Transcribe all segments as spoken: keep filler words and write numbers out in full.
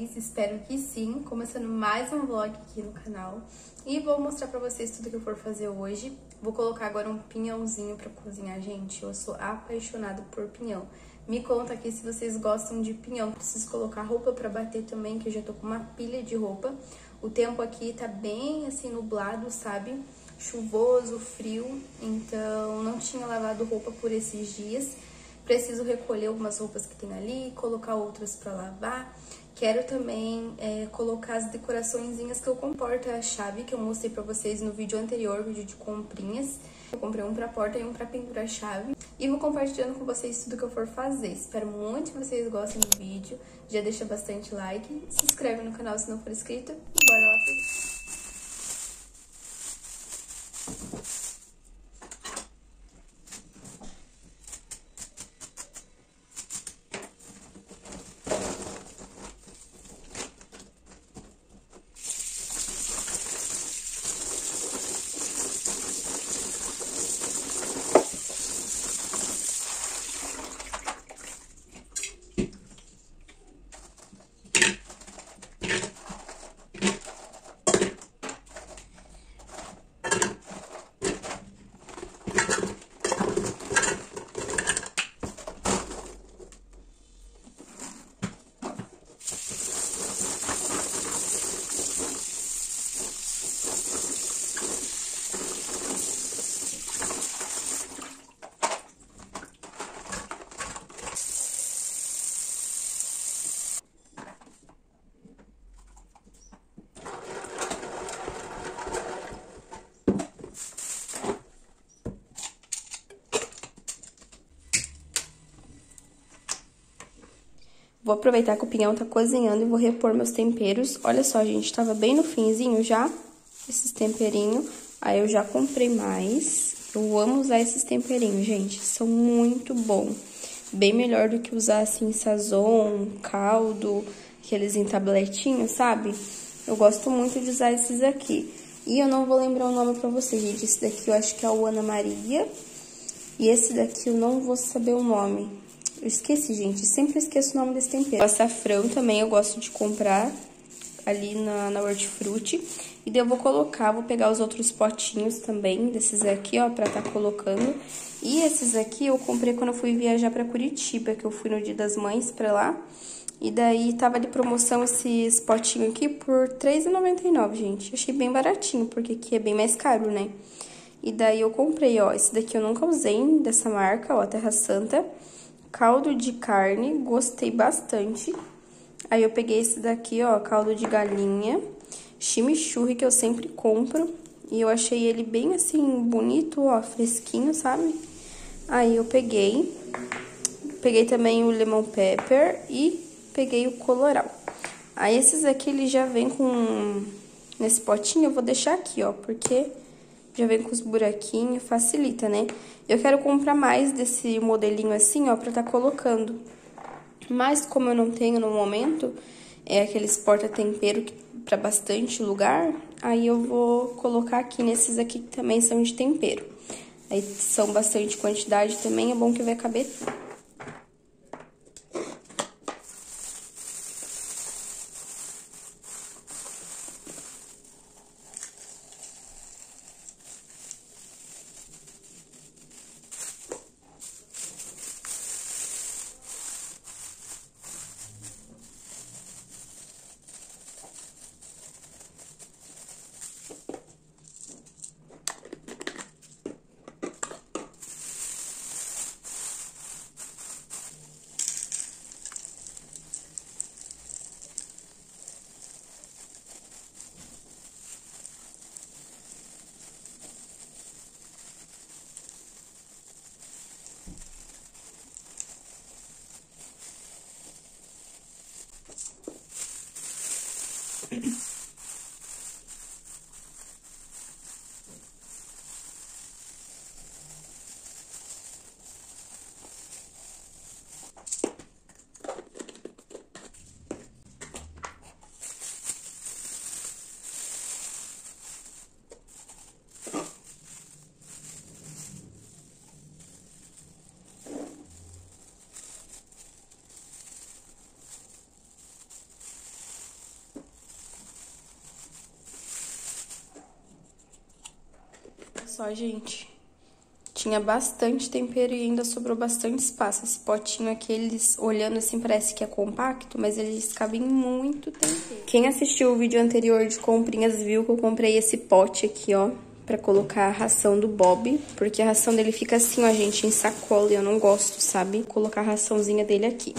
vocês? Espero que sim. Começando mais um vlog aqui no canal. E vou mostrar pra vocês tudo que eu for fazer hoje. Vou colocar agora um pinhãozinho pra cozinhar, gente. Eu sou apaixonada por pinhão. Me conta aqui se vocês gostam de pinhão. Preciso colocar roupa pra bater também, que eu já tô com uma pilha de roupa. O tempo aqui tá bem assim nublado, sabe? Chuvoso, frio. Então não tinha lavado roupa por esses dias. Preciso recolher algumas roupas que tem ali, colocar outras pra lavar. Quero também é, colocar as decoraçõezinhas que eu compro porta-chave, que eu mostrei pra vocês no vídeo anterior, vídeo de comprinhas. Eu comprei um pra porta e um pra pendurar chave. E vou compartilhando com vocês tudo que eu for fazer. Espero muito que vocês gostem do vídeo. Já deixa bastante like, se inscreve no canal se não for inscrito. E bora lá pro vídeo. Vou aproveitar que o pinhão tá cozinhando e vou repor meus temperos. Olha só, gente, tava bem no finzinho já, esses temperinhos. Aí eu já comprei mais. Eu amo usar esses temperinhos, gente, são muito bons. Bem melhor do que usar, assim, sazon, caldo, aqueles em tabletinho, sabe? Eu gosto muito de usar esses aqui. E eu não vou lembrar o nome pra vocês, gente. Esse daqui eu acho que é o Ana Maria. E esse daqui eu não vou saber o nome. Eu esqueci, gente, sempre esqueço o nome desse tempero. O açafrão também eu gosto de comprar ali na, na Hortifruti. E daí eu vou colocar, vou pegar os outros potinhos também, desses aqui, ó, pra tá colocando. E esses aqui eu comprei quando eu fui viajar pra Curitiba, que eu fui no Dia das Mães pra lá. E daí tava de promoção esses potinhos aqui por três reais e noventa e nove centavos, gente. Achei bem baratinho, porque aqui é bem mais caro, né? E daí eu comprei, ó, esse daqui eu nunca usei, dessa marca, ó, Terra Santa. Caldo de carne, gostei bastante. Aí eu peguei esse daqui, ó, caldo de galinha, chimichurri, que eu sempre compro. E eu achei ele bem, assim, bonito, ó, fresquinho, sabe? Aí eu peguei, peguei também o lemon pepper e peguei o colorau. Aí esses aqui, ele já vem com, nesse potinho, eu vou deixar aqui, ó, porque já vem com os buraquinhos, facilita, né? Eu quero comprar mais desse modelinho assim, ó, pra tá colocando. Mas como eu não tenho no momento, é aqueles porta-tempero pra bastante lugar, aí eu vou colocar aqui nesses aqui que também são de tempero. Aí são bastante quantidade também, é bom que vai caber tudo. só, gente. Tinha bastante tempero e ainda sobrou bastante espaço. Esse potinho aqui, eles olhando assim, parece que é compacto, mas eles cabem muito tempero. Quem assistiu o vídeo anterior de comprinhas viu que eu comprei esse pote aqui, ó, pra colocar a ração do Bob, porque a ração dele fica assim, ó, gente, em sacola, e eu não gosto, sabe? Vou colocar a raçãozinha dele aqui.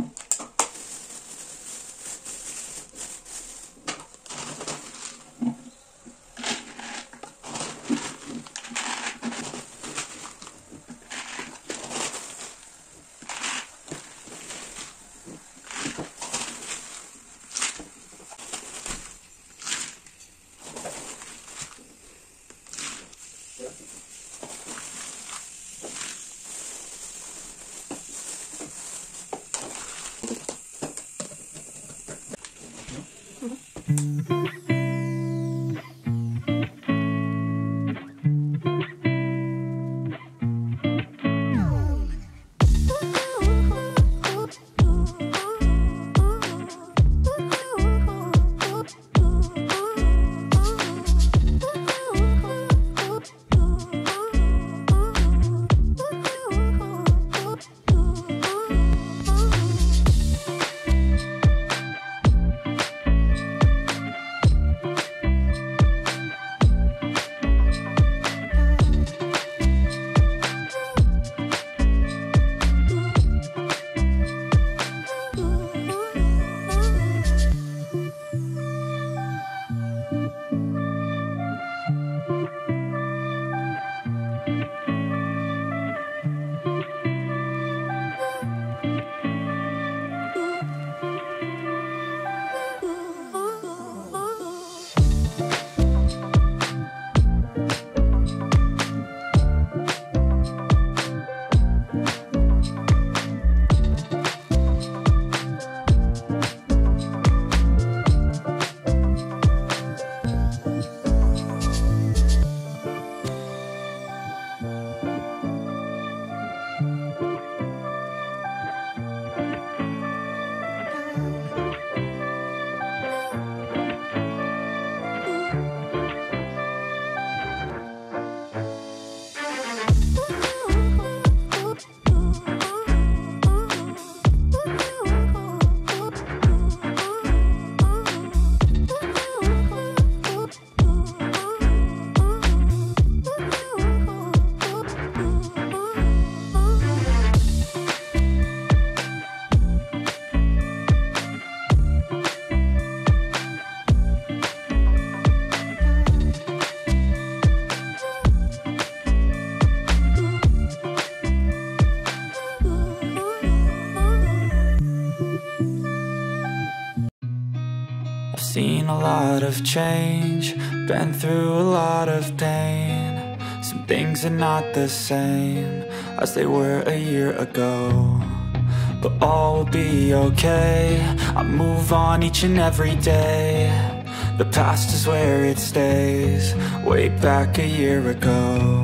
Seen a lot of change, been through a lot of pain. Some things are not the same as they were a year ago, but all will be okay. I move on each and every day. The past is where it stays, way back a year ago.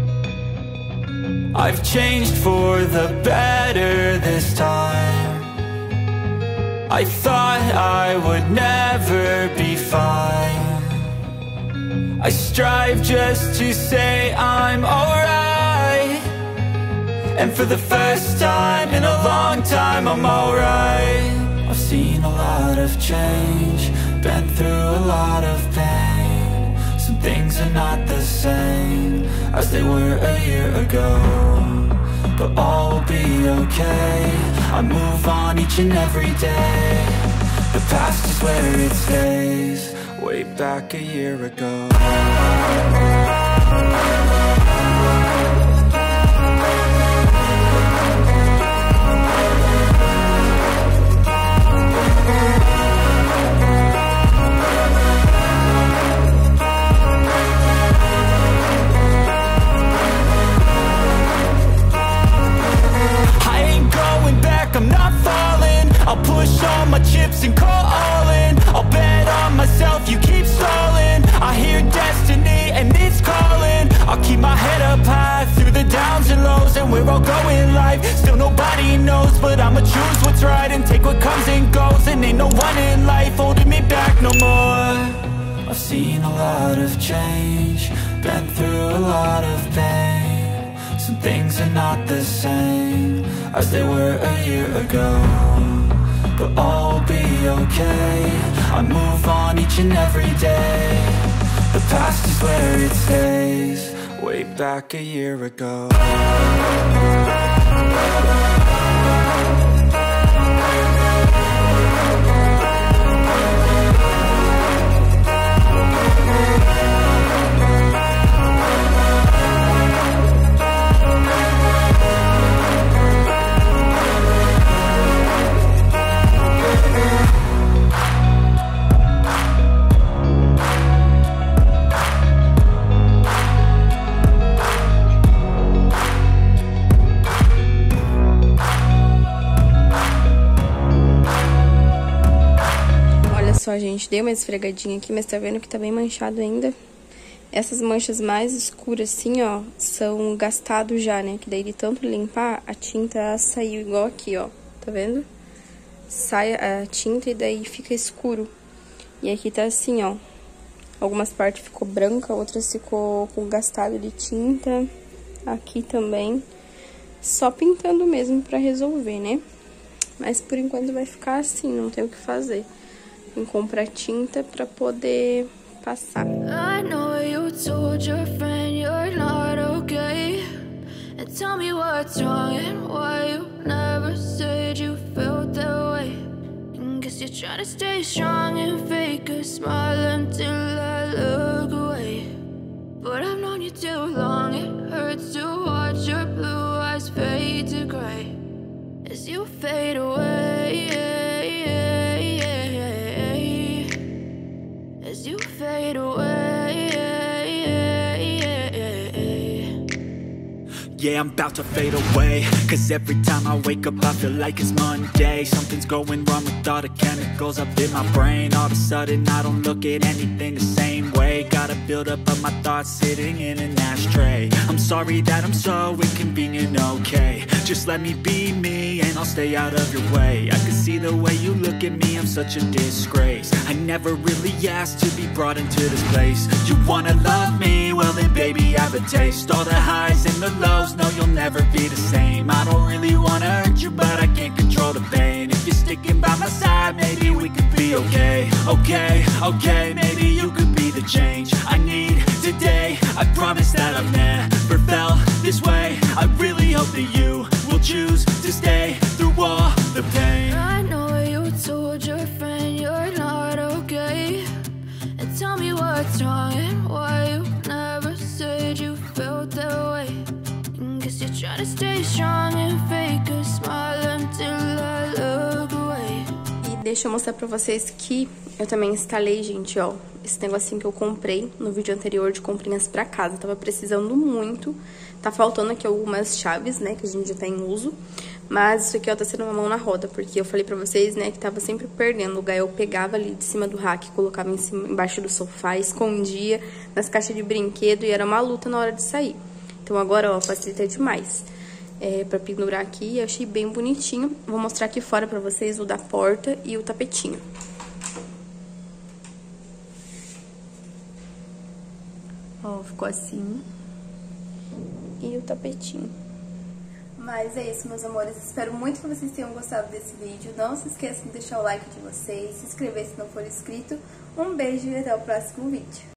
I've changed for the better this time. I thought I would never be fine. I strive just to say I'm alright, and for the first time in a long time I'm alright. I've seen a lot of change, been through a lot of pain. Some things are not the same as they were a year ago, but all will be okay. I move on each and every day. The past is where it stays, way back a year ago. I'm not falling, I'll push all my chips and call all in. I'll bet on myself, you keep stalling. I hear destiny and it's calling. I'll keep my head up high through the downs and lows, and where I'll go in life, still nobody knows. But I'ma choose what's right and take what comes and goes, and ain't no one in life holding me back no more. I've seen a lot of change, been through a lot of pain. Some things are not the same as they were a year ago, but all will be okay. I move on each and every day. The past is where it stays, way back a year ago. Só, gente, dei uma esfregadinha aqui, mas tá vendo que tá bem manchado ainda. Essas manchas mais escuras assim, ó, são gastados já, né? Que daí de tanto limpar, a tinta saiu igual aqui, ó. Tá vendo? Sai a tinta e daí fica escuro. E aqui tá assim, ó. Algumas partes ficou branca, outras ficou com gastado de tinta. Aqui também. Só pintando mesmo pra resolver, né? Mas por enquanto vai ficar assim, não tem o que fazer. Em comprar tinta pra poder passar. I know you told your friend you're not okay. And tell me what's wrong and why you never said you felt that way. And guess you're trying to stay strong and fake a smile until I look away. But I've known you too long, it hurts to watch your blue eyes fade to gray as you fade away. As you fade away. Yeah, I'm about to fade away, cause every time I wake up I feel like it's Monday. Something's going wrong with all the chemicals up in my brain. All of a sudden I don't look at anything the same way. Got a build up of my thoughts sitting in an ashtray. I'm sorry that I'm so inconvenient, okay. Just let me be me and I'll stay out of your way. I can see the way you look at me, I'm such a disgrace. I never really asked to be brought into this place. You wanna love me? Well then baby I have a taste. All the highs and the lows, no you'll never be the same. I don't really wanna hurt you but I can't control the pain. If you're sticking by my side maybe we could be okay. Okay, okay, maybe you could be the change I need today. I promise that I've never felt this way. I really hope that you will choose to stay through all the pain. I know you told your friend you're not okay. And tell me what's wrong and why you never said you felt that way. And guess you're trying to stay strong and fake a smile until I look away. E deixa eu mostrar pra vocês que eu também instalei, gente, ó, esse negocinho que eu comprei no vídeo anterior de comprinhas pra casa. Tava precisando muito. Tá faltando aqui algumas chaves, né, que a gente já tá em uso. Mas isso aqui, ó, tá sendo uma mão na roda, porque eu falei pra vocês, né, que tava sempre perdendo lugar. Eu pegava ali de cima do rack, colocava em cima, embaixo do sofá, escondia nas caixas de brinquedo e era uma luta na hora de sair. Então agora, ó, facilita demais. É, pra pendurar aqui, eu achei bem bonitinho. Vou mostrar aqui fora pra vocês o da porta e o tapetinho. Ó, ficou assim. E o tapetinho. Mas é isso, meus amores. Espero muito que vocês tenham gostado desse vídeo. Não se esqueçam de deixar o like de vocês, se inscrever se não for inscrito. Um beijo e até o próximo vídeo.